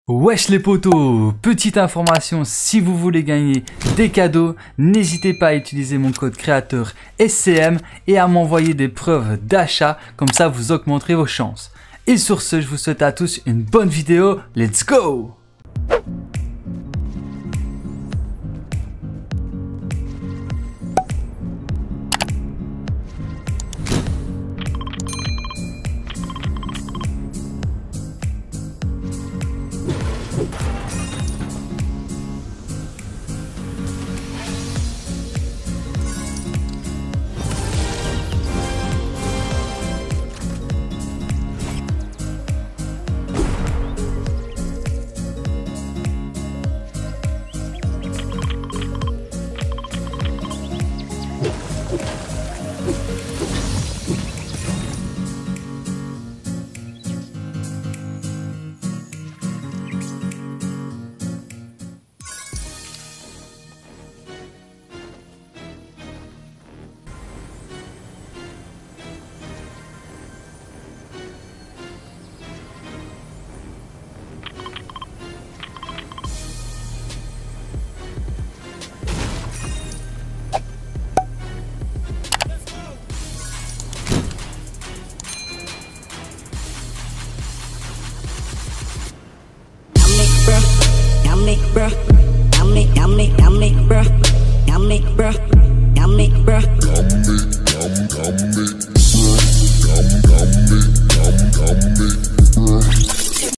Wesh les potos, petite information, si vous voulez gagner des cadeaux, n'hésitez pas à utiliser mon code créateur SCM et à m'envoyer des preuves d'achat, comme ça vous augmenterez vos chances. Et sur ce, je vous souhaite à tous une bonne vidéo, let's go!